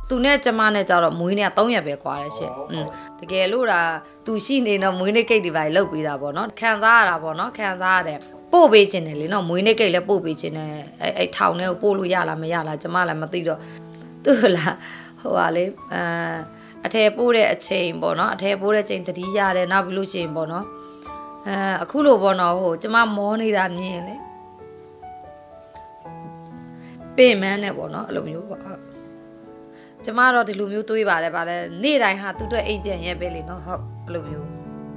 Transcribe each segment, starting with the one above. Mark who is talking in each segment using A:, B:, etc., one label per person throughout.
A: သူနဲ့ကျမနဲ့ကြတော့မွေးနေ့3ရက်ပဲကွာတယ်ရှင်တကယ်လို့ဒါသူရှိနေတော့မွေးနေ့ကိတ်တွေပါလောက်ပေးတာပေါ့နော်ခံစားရတာပေါ့နော်ခံစားရတယ်ပို့ပေးခြင်းတယ်လေနော်မွေးနေ့ကိတ်လည်းပို့ပေးခြင်းတယ်အဲ့ထောင်ထဲကိုပို့လို့ရလားမရလားကျမလည်းမသိတော့သူ့လားဟိုပါလေအထဲပို့တဲ့အချိန်ပေါ့နော်အထဲပို့တဲ့အချိန်တတိရတယ်နောက်ပြီးလို့ရှိရင်ပေါ့နော်အခုလိုပေါ့နော်ဟိုကျမမောနေတာမြင်လေပင်မန်းနဲ့ပေါ့နော်အဲ့လိုမျိုးပေါ့ကျမတော့ဒီလိုမျိုးတွေးပါတယ်ဗါလဲနေ့တိုင်းဟာသူ့အတွက်အိမ်ပြန်ရဲပဲလေနော်ဟုတ်အဲ့လိုမျိုး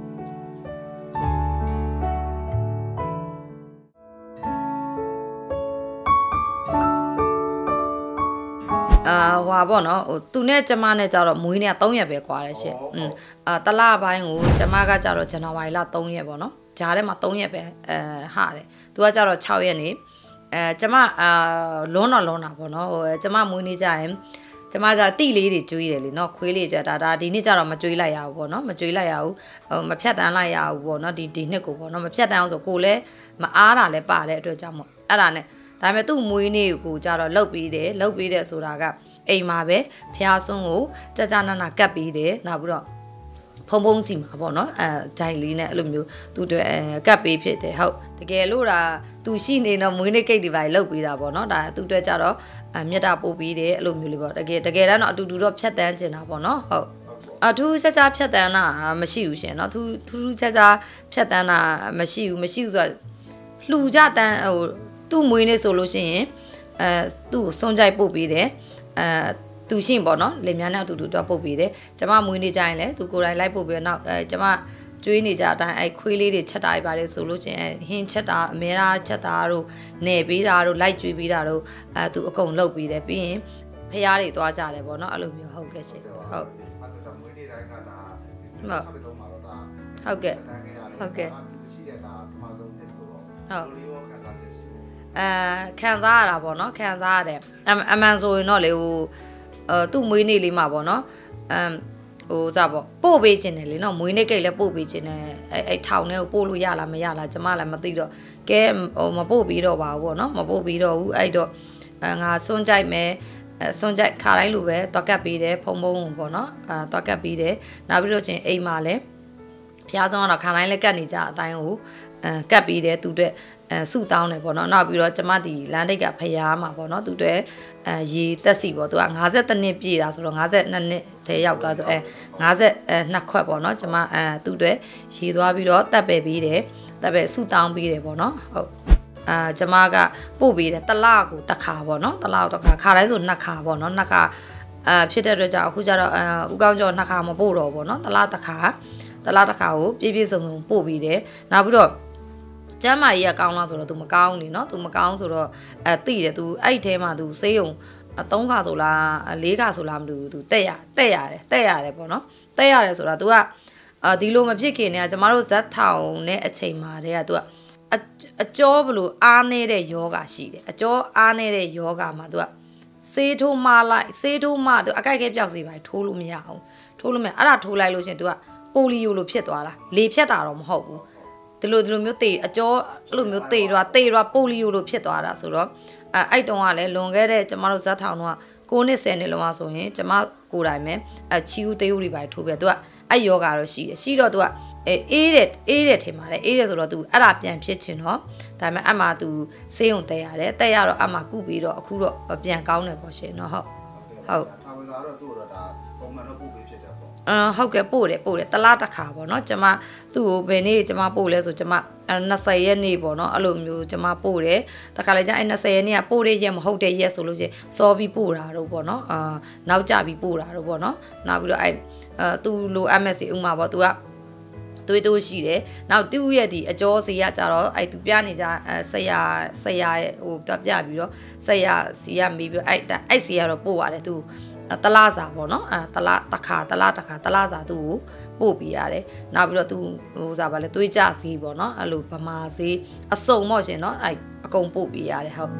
A: ဟွာပေါ့နော်ဟိုသူနဲ့ကျမနဲ့ကြတော့မွေးနေ့3ရက်ပဲကွာတယ်ရှင်တလပိုင်းကိုကျမကကြတော့ဇန်နဝါရီလ3ရက်ပေါ့နော်ဂျားထဲမှာ3ရက်ပဲဟာတယ်သူကကြတော့6ရက်နေကျမလွန်းတာပေါ့နော်ဟိုကျမမွေးနေ့ကြရင်ကျမကတိလေးတွေကျွေးတယ်လေနော်ခွေးလေးကြဒါဒီနေ့ကြတော့မကျွေးလိုက်ရဘူးပေါ့နော်မကျွေးလိုက်ရဘူးမဖြတ်တန်းလိုက်ရဘူးပေါ့နော်ဒီနှစ်ကိုပေါ့နော်မဖြတ်တန်းအောင်ဆိုကိုလည်းမအားတာလည်းပါတဲ့အတွက်ကြောင့်မို့အဲ့ဒါနဲ့ဒါပေမဲ့သူ့မွေးနေ့ကိုကြတော့လှုပ်ပြီးတယ်ဆိုတာကအိမ်မှာပဲဖျားဆုံးကိုကြနာကတ်ပြီးတယ်နောက်ပြီးတော့ဖုံစီမှာပေါ့နော်ဂျိုင်လေးနဲ့အဲ့လိုမျိုးသူတို့ကတ်ပေးဖြစ်တယ်ဟုတ်တကယ်လို့ဒါသူရှိနေတော့မွေးနေ့ကိတ်တွေပါလှုပ်ပေးတာပေါ့နော်ဒါသူတို့ကြတော့မြတ်တာပို့ပြီးတယ်အဲ့လိုမျိုးလေးပေါ့တကယ်တမ်းတော့အတူတူတော့ဖြတ်တန်းကျင်တာပေါ့နော်ဟုတ်အထူးခြားခြားဖြတ်တန်းတာမရှိဘူးရှင်နော်ထူးခြားခြားဖြတ်တန်းတာမရှိဘူးဆိုတော့လှူကြတန်းဟိုသူ့မွေးနေ့ဆိုလို့ရှိရင်သူ့ကိုစွန့်ကြိုက်ပို့ပေးတယ်သူရှင်းပေါ့နော်လင်မြန်းနဲ့အတူတူတော့ပုတ်ပေးတယ်ကျမမွေးနေကြရင်လည်းသူကိုယ်တိုင်လိုက်ပုတ်ပြီးတော့နောက်ကျမကျွေးနေကြအတိုင်းခွေးလေးတွေချက်တာပါတယ်ဆိုလို့ချင်းဟင်းချက်တာအမဲသားချက်တာတို့နယ်ပေးတာတို့လိုက်ကျွေးပေးတာတို့သူအကုန်လုပ်ပေးတယ်ပြီးရင်ဖျားတွေသွားကြတယ်ပေါ့နော်အဲ့လိုမျိုးဟုတ်ကဲ့ရှင်ဟုတ်အဲ့ဆိုတော့မွေးနေ့တိုင်းကဒါဆက်ပြီးတော့မှာတော့ဒါဟုတ်ကဲ့ရှိတဲ့ဒါပထမဆုံးနှစ်ဆိုတော့ဟုတ်လေးရောခံစားချက်ရှိခံစားရတာပေါ့နော်ခံစားရတယ်အမှန်ဆိုရင်တော့လေဟိုသူ့မွေးနေ့လေးမှာပေါ့နော်ဟိုစားပေါ့ပို့ပေးခြင်းတယ်လေနော်မွေးနေ့ကိတ်လည်းပို့ပေးခြင်းတယ်အဲ့ထောင်ထဲကိုပို့လို့ရလားမရလားကျမလည်းမသိတော့ကဲဟိုမပို့ပြီးတော့ပါဘူးပေါ့နော်မပို့ပြီးတော့ဘူးအဲ့တော့ငါစွန့်ကြိုက်မယ်စွန့်ကြိုက်ခါတိုင်းလိုပဲတွားကပ်ပေးတယ်ဖုံပေါ့နော်တွားကပ်ပေးတယ်နောက်ပြီးတော့ချင်းအိမ်မှာလည်းဖျားဆုံးကတော့ခါတိုင်းလည်းကတ်နေကြအတိုင်းကိုကတ်ပေးတယ်သူတို့စုတောင်းတယ်ပေါ့နော်နောက်ပြီးတော့ကျမဒီလမ်းတိတ်ကဖျားမှာပေါ့နော်သူတို့ရေတက်စီပေါ့သူက52နှစ်ပြည့်တာဆိုတော့52နှစ်ထဲရောက်သွားဆို52ခွက်ပေါ့နော်ကျမသူတို့ရေသွားပြီးတော့တက်ပယ်ပြီးတယ်တက်ပယ်စုတောင်းပြီးတယ်ပေါ့နော်ဟုတ်ကျမကပို့ပြီးတယ်တလကိုတစ်ခါပေါ့နော်တလကိုတစ်ခါခါတိုင်းဆို2ခါပေါ့နော်2ခါဖြစ်တဲ့အတွက်ကြောင့်အခုကျတော့ဦးကောင်းကျော်2ခါမပို့တော့ပေါ့နော်တလတစ်ခါကိုပြည့်စုံပို့ပြီးတယ်နောက်ပြီးတော့ကျမ်းမာကြီးကကောင်းလားဆိုတော့ तू မကောင်းနေเนาะ तू မကောင်းဆိုတော့သိတယ် तू အဲ့ထဲမှာ तू ဆေးရုံ3ခါဆိုလား4ခါဆိုလားမသိဘူး तू တက်ရတယ်ပေါ့နော်တက်ရတယ်ဆိုတာ तू ကဒီလိုမဖြစ်ခင်တည်းကကျမတို့ဇက်ထောင်နဲ့အချိန်မှာတည်းက तू ကအကျော်ဘလို့အားနေတဲ့ယောဂရှိတယ်အကျော်အားနေတဲ့ယောဂမှာ तू ကဆေးထိုးမလိုက်ဆေးထိုးမ तू အကြိုက်ခဲပြောက်စီပါထိုးလို့မရအောင်ထိုးလို့မရအဲ့ဒါထိုးလိုက်လို့ရှင် तू ကပိုလီယိုလိုဖြစ်သွားတာလေဖြတ်တာတော့မဟုတ်ဘူးဒီလိုမျိုးတေအကျော်အဲ့လိုမျိုးတေတော့ပိုလီယိုလိုဖြစ်သွားတာဆိုတော့အဲ့တုန်းကလည်းလွန်ခဲ့တဲ့ကျမတို့ဇက်ထောင်တော့9နှစ်10နှစ်လောက်ဆိုရင်ကျမကိုယ်တိုင်ပဲချီဦးသေးဦးတွေပါထိုးပြသူကအဲ့ယောဂါတော့ရှိတယ်ရှိတော့သူကအေးတယ်ထင်ပါတယ်အေးတယ်ဆိုတော့သူအဲ့ဒါပြန်ဖြစ်ချင်တော့ဒါပေမဲ့အမှသူဆေးရုံတက်ရတယ်တက်ရတော့အမှကုပြီးတော့အခုတော့ပြန်ကောင်းတယ်ပေါ့ရှင်နော်ဟုတ်ထောင်ဝင်ကတော့သူ့တော့ဒါပုံမှန်တော့ပို့ပေးဖြစ်တယ်ပေါ့ဟုတ်ကဲ့ပို့တယ်တလားတစ်ခါပေါ့နော်ကျမသူ့ကိုဘယ်နေ့ကျမပို့လဲဆိုကျမ20ရက်နေ့ပေါ့နော်အဲ့လိုမျိုးကျမပို့တယ်တခါလေကျအဲ့20ရက်နေ့ကပို့တဲ့ရက်မဟုတ်တဲ့ရက်ဆိုလို့ရှိရင်စောပြီးပို့တာတော့ပေါ့နော်နောက်ကျပြီးပို့တာတော့ပေါ့နော်နောက်ပြီးတော့အဲ့သူလို MSC ဥမာပေါ့သူကတွေးရှိတယ်နောက်သူ့ရဲ့ဒီအကျော်စီကကြတော့အဲ့သူပြနေကြဆရာဟိုပြပြီးတော့ဆရာစီကမေးပြီးအဲ့စီကတော့ပို့ရတယ်သူတလားစာပေါ့နော်တလားတစ်ခါတလားစာသူ့ကိုပို့ပြီးရတယ်နောက်ပြီးတော့သူဟိုစားပါလဲသွေးကြစီပေါ့နော်အဲ့လိုဗမာစီအစုံပေါ့ရှင်နော်အဲ့အကုန်ပို့ပြီးရတယ်ဟုတ်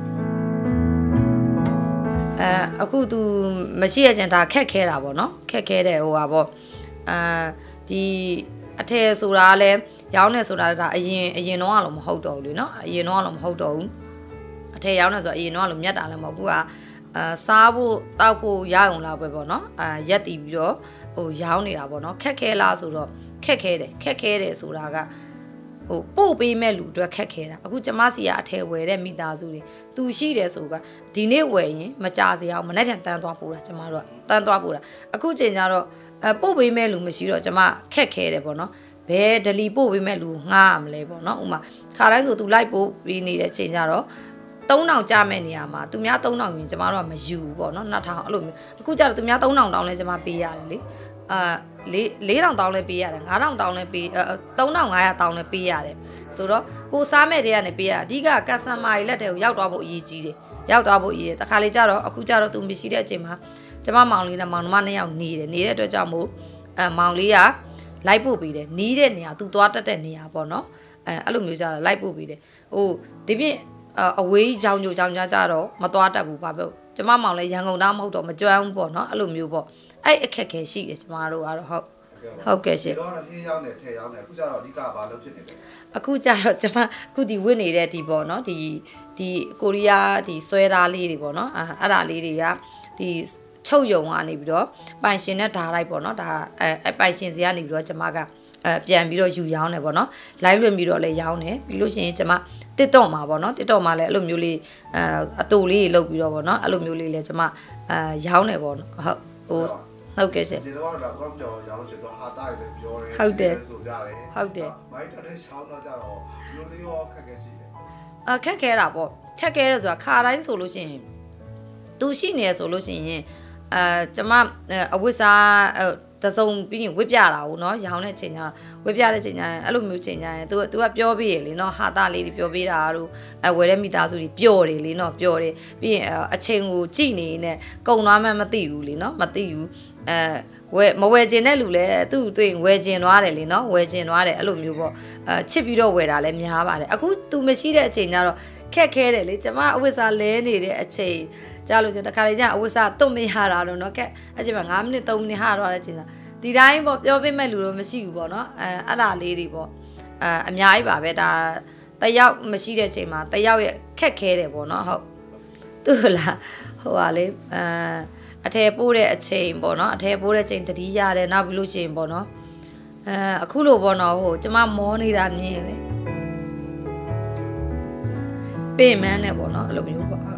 A: အခုသူမရှိရချင်ဒါခက်ခဲတာပေါ့နော်ခက်ခဲတယ်ဟိုပါပေါ့ဒီအထည်ဆိုတာလဲရောင်းနေဆိုတာဒါအရင်တော့ကတော့မဟုတ်တော့ဘူးလေနော်အရင်တော့ကတော့မဟုတ်တော့ဘူးအထည်ရောင်းနေဆိုအရင်တော့ကတော့မြတ်တာလည်းမဟုတ်ဘူးကစားဖို့တောက်ဖို့ရအောင်လားပဲပေါ့နော်ရက်တည်ပြီးတော့ဟိုရောင်းနေတာပေါ့နော်ခက်ခဲလားဆိုတော့ခက်ခဲတယ်ဆိုတာကဟိုပို့ပေးမဲ့လူအတွက်ခက်ခဲတာအခုကျမစီကအထယ်ဝယ်တဲ့မိသားစုတွေသူရှိတယ်ဆိုကဒီနေ့ဝယ်ရင်မကြစေအောင်မနေ့ပြန်တန်းသွားပို့တာကျမတို့ကတန်းသွားပို့တာအခုချိန်ကျတော့ပို့ပေးမဲ့လူမရှိတော့ကျမခက်ခဲတယ်ပေါ့နော်ဘယ်ဒလီပို့ပေးမဲ့လူငှားရမလဲပေါ့နော်ဥမာခါတိုင်းဆိုသူလိုက်ပို့ပြီးနေတဲ့ချိန်ကျတော့3000ကျမဲ့နေရမှာသူများ3000ရင်ကျမတို့ကမယူဘူးပေါ့နော်2000အဲ့လိုမျိုးအခုကျတော့သူများ3000တောင်းလဲကျမပေးရတယ်လေ4000တောင်းလဲပေးရတယ်5000တောင်းလဲပေး3500တောင်းလဲပေးရတယ်ဆိုတော့ကိုစားမဲ့တွေကနေပေးရအဓိကကတ်စတမာတွေလက်ထဲကိုရောက်သွားဖို့အရေးကြီးတယ်ရောက်သွားဖို့အရေးတခါလေကျတော့အခုကျတော့သူမရှိတဲ့အချိန်မှာကျမမောင်လေးနဲ့မောင်နှမ2ယောက်နေတဲ့အတွက်ကြောင့်မို့မောင်လေးကလိုက်ပို့ပေးတယ်နီးတဲ့နေရာသူသွားတက်တဲ့နေရာပေါ့နော်အဲ့လိုမျိုးကျတော့လိုက်ပို့ပေးတယ်ဟိုဒီပြင်အဝေးကြောင်ကြတော့မသွားတတ်ဘူးဘာဖြစ်ကျမမောင်လည်းရန်ကုန်သားမဟုတ်တော့မကြွမ်းဘူးပေါ့နော်အဲ့လိုမျိုးပေါ့အဲ့အခက်ခဲရှိတယ်ကျမတို့ကတော့ဟုတ်ကဲ့ရှင်
B: တော့အေးရောက်နေထဲရောက်နေအခုကျတော့အဓိကဘာလို့ဖြစ်နေလဲ
A: အခုကျတော့ကျမအခုဒီဝစ်နေတဲ့ဒီပေါ့နော်ဒီကိုရီးယားဒီဆွဲသားလေးတွေပေါ့နော်အဲ့ဒါလေးတွေကဒီချုပ်ယုံကနေပြီးတော့ပိုင်ရှင်နဲ့ဓာလိုက်ပေါ့နော်ဒါပိုင်ရှင်စီကနေပြီးတော့ကျမကပြန်ပြီးတော့ယူရောင်းတယ်ပေါ့နော် live လွှင့်ပြီးတော့လည်းရောင်းတယ်ပြီးလို့ရှိရင်ကျမ TikTok မှာပေါ့နော် TikTok မှာလည်းအဲ့လိုမျိုးလေးအတူလေးလုပ်ပြီးတော့ပေါ့နော်အဲ့လိုမျိုးလေးလည်းကျမရောင်းတယ်ပေါ့နော်ဟုတ်ကဲ့ရှင်
B: ဒီတော့တော့ကောင်းကြော်ရောင်းလို့ရှိတော့ဟာတာလည်းပြောတယ်
A: ဟုတ်တယ်
B: ဆိုကြတယ်
A: ဟုတ်တယ်
B: မိုက်တဲ့ချောင်းတော့ကြတော့လူလေးရောခက်ခဲရှိတယ်
A: ခက်ခဲတာပေါ့ခက်ခဲတယ်ဆိုတာခါတိုင်းဆိုလို့ရှိရင်သူရှိနေရဆိုလို့ရှိရင်ကျမအဝိစားတစုံပြီးရင်ဝစ်ပြတာဘူးเนาะရောင်းတဲ့ချိန်ကျဝစ်ပြတဲ့ချိန်ကျအဲ့လိုမျိုးချိန်ကျရင် तू ကပြောပြီးရလေเนาะဟာတာလေးတွေပြောပေးတာတို့ဝယ်တဲ့မိသားစုတွေပျော်တယ်လေเนาะပျော်တယ်ပြီးရင်အချိန်ကိုကြည့်နေနေကုံသွားမှမသိဘူးလေเนาะမသိဘူးမဝယ်ကျင်တဲ့လူလည်းသူ့တွေ့ဝယ်ကျင်သွားတယ်လေเนาะဝယ်ကျင်သွားတယ်အဲ့လိုမျိုးပေါ့ချစ်ပြီးတော့ဝယ်တာလည်းများပါတယ်အခု तू မရှိတဲ့အချိန်ကျတော့ခက်ခဲတယ်လေကျမအဝိစားလဲနေတဲ့အချိန်ကြားလို့ချင်းတခါလေကျအဝိစားတုံ့မရတာတော့เนาะကဲအဲ့ချိန်မှာ9မိနစ်3မိနစ်ဟာတော့တဲ့အချိန်ဒီတိုင်းပေါ့ပြောပေးမဲ့လူတော့မရှိဘူးပေါ့နော်အဲ့ဒါလေးတွေပေါ့အများကြီးပါပဲဒါတယောက်မရှိတဲ့ချိန်မှာတယောက်ရဲ့ခက်ခဲတယ်ပေါ့နော်ဟုတ်သူလားဟိုပါလေအထဲပိုးတဲ့အချိန်ပေါ့နော်အထဲပိုးတဲ့ချိန်တတိရတယ်နောက်ပြီးလို့ရှိရင်ပေါ့နော်အခုလိုပေါ့နော်ဟိုကျမမောနေတာမြင်လေပြင်မန်းနဲ့ပေါ့နော်အဲ့လိုမျိုးပေါ့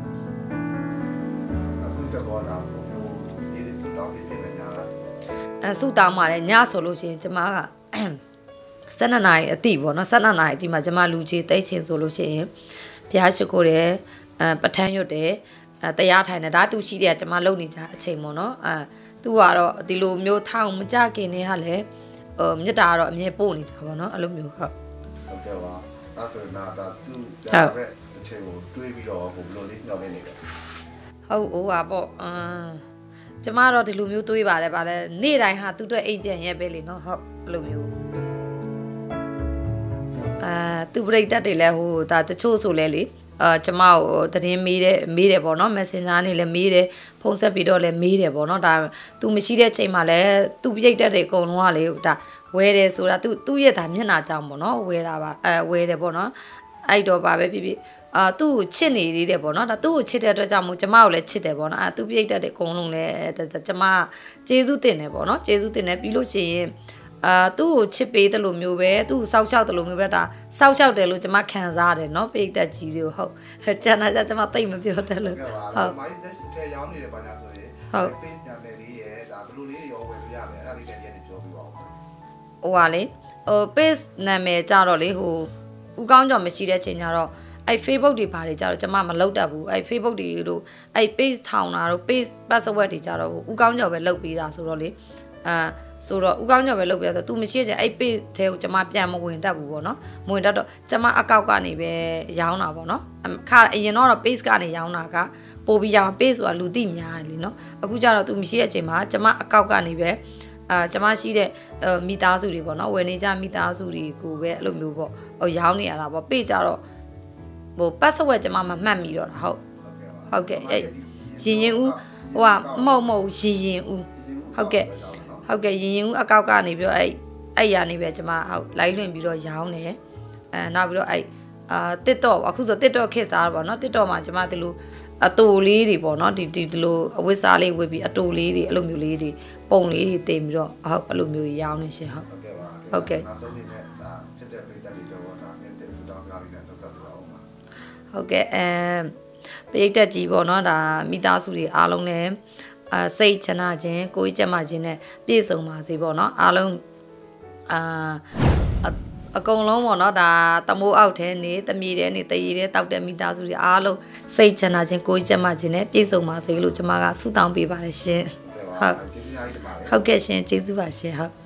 B: အခုတော့လာဒီစတောင်းပြနေကြတာ
A: ဆူတောင်းပါတယ်ညဆိုလို့ရှိရင်ကျမက12နာရီအတိပေါ့နော်12နာရီအတိမှာကျမလူကြီးတိတ်ချင်ဆိုလို့ရှိရင်ဘုရားရှိခိုးတယ်ပဋ္ဌာန်းရွတ်တယ်တရားထိုင်တယ်ဒါသူရှိတယ်ကျမလုံနေကြအချိန်ပေါ့နော်သူကတော့ဒီလိုမျိုးထောင်မကြခင်နေဟာလေမြတ်တာကတော့အမြဲပို့နေကြပါနော်အဲ့လိုမျိုးဟုတ်
B: ကဲ့ပါဒါဆိုရင်ဒါသူဒါပဲအချိန်ကိုတွေးပြီးတော့ဘယ်လိုလေးညှော်နေလဲ
A: ဟုတ်ဟိုပါပေါ့ကျမတော့ဒီလိုမျိုးတွေးပါတယ်ဗါလဲနေ့တိုင်းဟာသူ့အတွက်အိမ်ပြန်ရဲပဲလေနော်ဟုတ်အဲ့လိုမျိုးသူပြိတ္တတွေလဲဟိုဒါတချို့ဆိုလဲလေကျမကိုသတင်းမေးတယ်ပေါ့နော် Messenger နေလဲမေးတယ်ဖုန်းဆက်ပြီးတော့လဲမေးတယ်ပေါ့နော်ဒါ तू မရှိတဲ့ချိန်မှာလဲ तू ပြိတ္တတွေအကုန်လုံးကလေဒါဝဲတယ်ဆိုတာ तू ရဲ့ဒါမျက်နှာကြောင်ပေါ့နော်ဝဲတာပါဝဲတယ်ပေါ့နော်အဲ့တော့ပါပဲဖြစ်ဖြစ်သူ့ကိုချစ်နေသေးတယ်ပေါ့နော်ဒါသူ့ကိုချစ်တဲ့အတွက်ကြောင့်မို့ကျမကိုလည်းချစ်တယ်ပေါ့နော်သူပြိတ္တတဲ့အကုန်လုံးလည်းကျမကျေးဇူးတင်တယ်ပေါ့နော်ကျေးဇူးတင်တယ်ပြီးလို့ရှိရင်သူ့ကိုချစ်ပေးတယ်လို့မျိုးပဲသူ့ကိုစောက်ရှောက်တယ်လို့မျိုးပဲဒါစောက်ရှောက်တယ်လို့ကျမခံစားရတယ်နော်ပြိတ္တကြီးတွေဟုတ်ကျန်တာကျမသိမပြောတတ်လို့
B: ဟုတ်မိုင်းတက်ထဲရောင်းနေတယ်ပါညာဆိုရင်ဟုတ် page နာမည်လေးရဲ့ဒါဘယ်လိုလေးရောဝယ်လို့ရမလဲအဲ့ဒါလေးတည်းတည်းပြောပြပါဦးဟိ
A: ုဟာလေpage နာမည်ကြတော့လေဟိုဦးကောင်းကျော်မရှိတဲ့ချိန်ကျတော့အဲ့ Facebook တွေဘာတွေကြတော့ကျမမလုပ်တတ်ဘူးအဲ့ Facebook တွေတို့အဲ့ page ထောင်တာတို့ page password တွေကြတော့ဦးကောင်းကျော်ပဲလုပ်ပေးတာဆိုတော့လေဆိုတော့ဦးကောင်းကျော်ပဲလုပ်ပေးတာဆို तू မရှိတဲ့အဲ့ page ထဲကိုကျမပြန်မဝင်တတ်ဘူးပေါ့နော်မဝင်တတ်တော့ကျမအကောက်ကနေပဲရောင်းတာပေါ့နော်ခါအရင်တော့ page ကနေရောင်းတာကပို့ပြီးရောင်း page ဆိုတာလူသိများတယ်လीနော်အခုကျတော့ तू မရှိတဲ့အချိန်မှာကျမအကောက်ကနေပဲကျမရှိတဲ့မိသားစုတွေပေါ့နော်ဝယ်နေကြမိသားစုတွေကိုပဲအဲ့လိုမျိုးပေါ့ဟိုရောင်းနေရတာပေါ့ page ကြတော့ဟို password ကျမမမှတ်မိတော့တာဟုတ်ကဲ့အဲ့ရင်ဦးဟိုကမဟုတ်ရင်ဦးဟုတ်ကဲ့ရင်ဦးအကောက်ကနေပြီးတော့အဲ့ရနေပဲကျမဟုတ်လိုက်လွင်ပြီးတော့ရောင်းတယ်နောက်ပြီးတော့အဲ့TikTok အခုဆို TikTok ခေတ်စားတော့ဗောနော် TikTok မှာကျမဒီလိုအတူလေးတွေပေါ့နော်ဒီလိုအဝတ်စားလေးဝတ်ပြီးအတူလေးတွေအဲ့လိုမျိုးလေးတွေပုံလေးတွေတင်ပြီးတော့ဟုတ်အဲ့လိုမျိုးရောင်းနေရှင်ဟုတ်
B: ဟုတ်ကဲ့ပါနောက်ဆုံးအနေနဲ့ဒါချက်ချက်ပိတ်သက်လေးပြောတော့ဒါမြင့်တဲ့စတောင်းစကားလေးနဲ့တော့ဆက်ပြအောင်ပါ
A: ဟုတ်ကဲ့ပရိသတ်ကြီးပေါ့နော်ဒါမိသားစုတွေအားလုံးလည်းစိတ်ချမ်းသာခြင်းကိုယ်ကျန်းမာခြင်းနဲ့ပြည့်စုံပါစေပေါ့နော်အားလုံးအကုန်လုံးပေါ့နော်ဒါတမိုးအောက်ထဲနေတမီထဲနေတရီထဲတောက်တဲ့မိသားစုတွေအားလုံးစိတ်ချမ်းသာခြင်းကိုယ်ကျန်းမာခြင်းနဲ့ပြည့်စုံပါစေလို့ကျွန်မကဆုတောင်းပေးပါတယ်ရှင်
B: ဟုတ်
A: ဟုတ်ကဲ့ရှင်ကျေးဇူးပါရှင်ဟုတ်